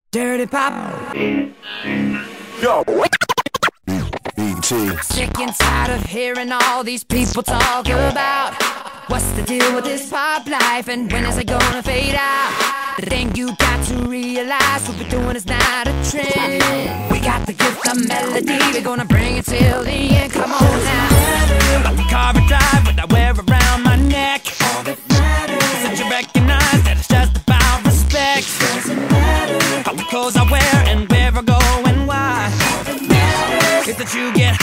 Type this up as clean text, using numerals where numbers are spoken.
Dirty pop. Yo. E.T. Sick and tired of hearing all these people talk about what's the deal with this pop life and when is it gonna fade out. The thing you got to realize, what we're doing is not a trend. We got the gift of melody, we're gonna bring it till the end. Come on now. Like a car I drive, what I wear around my neck. All that matters is that you recognize that it's just about respect. Doesn't matter how the clothes I wear and where I go and why. All that matters is that you get